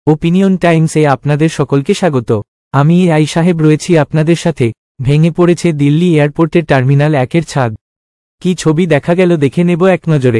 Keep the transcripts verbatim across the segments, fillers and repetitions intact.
Opinion টাইমসে আপনাদের সকলকে স্বাগত। আমি এআই সাহেব রয়েছি আপনাদের সাথে। ভেঙে পড়েছে দিল্লি এয়ারপোর্টের টার্মিনাল একের ছাদ। কি ছবি দেখা গেল দেখে নেব এক নজরে।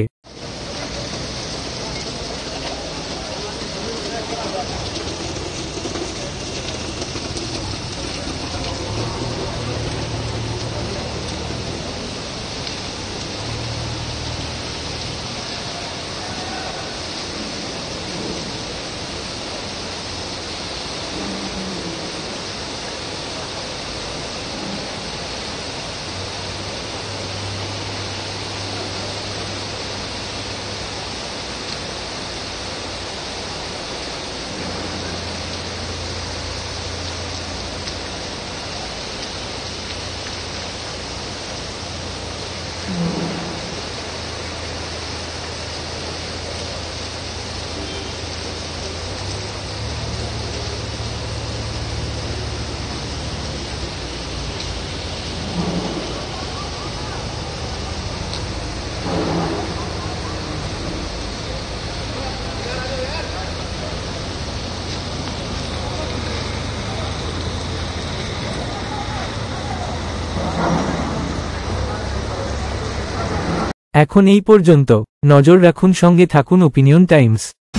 এখন এই পর্যন্ত। নজর রাখুন, সঙ্গে থাকুন ওপিনিয়ন টাইমস।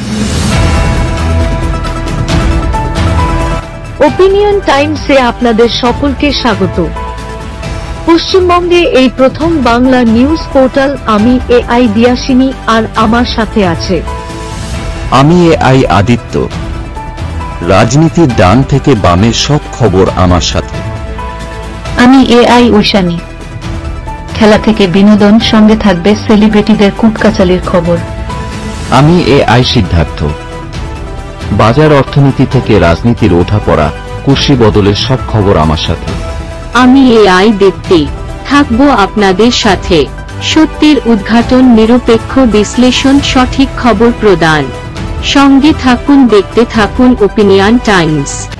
ওপিনিয়ন টাইমসে আপনাদের সকলকে স্বাগত। পশ্চিমবঙ্গে এই প্রথম বাংলা নিউজ পোর্টাল। আমি এআই দিয়াসিনী, আর আমার সাথে আছে আমি এআই আদিত্য। রাজনীতির ডান থেকে বামের সব খবর আমার সাথে। আমি এআই ঐশানী। খেলা থেকে বিনোদন, সঙ্গে থাকবে সেলিব্রিটিদের কুটকাচালির খবর। আমি এআই সিদ্ধার্থ। বাজার অর্থনীতি থেকে রাজনীতির ওঠাপড়া, কুর্সি বদলের সব খবর আমার সাথে। আমি এআই দীপ্তি, থাকবো আপনাদের সাথে। সত্যের উদ্ঘাটন, নিরপেক্ষ বিশ্লেষণ, সঠিক খবর প্রদান। সঙ্গে থাকুন, দেখতে থাকুন ওপিনিয়ন টাইমস।